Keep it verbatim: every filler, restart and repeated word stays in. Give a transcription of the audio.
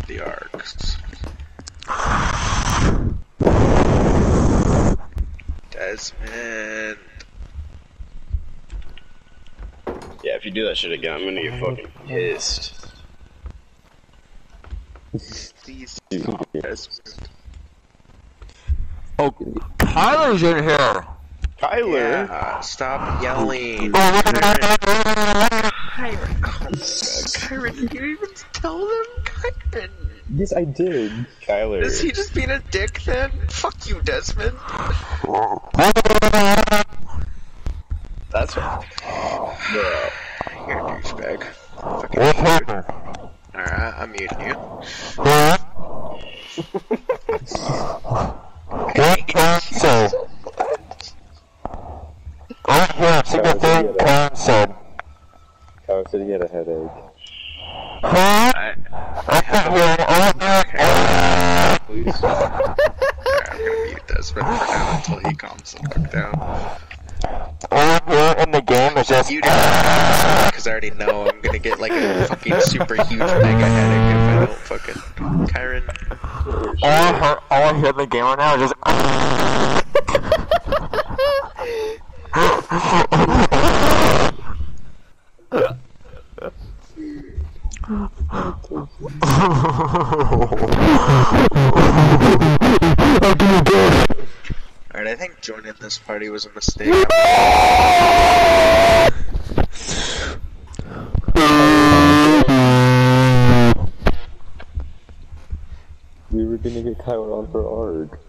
the arcs. Desmond. Yeah, if you do that shit again, I'm gonna get fucking pissed. Please stop, Desmond. Oh, Tyler's in here! Tyler! Yeah, stop yelling. Kyron. Oh, Kyron, did you even tell them? Kyron! Yes, I did. Kyler. Is he just being a dick then? Fuck you, Desmond. That's what. Bro. You're a douchebag. Fucking What dude. happened? Alright, I'm muting you. What? What console? Oh yeah, single thing console. Tyler said he had a headache. Huh? I, I can hear all that. please. Alright, I'm gonna mute Desmond for now until he calms the fuck down. All here in the game is just. You do because I already know I'm gonna get like a fucking super huge mega headache if I don't fucking. Kyron. All I hear, all I hear in the game right now is just. Alright, I think joining this party was a mistake. We were gonna get Kyler on for ARG.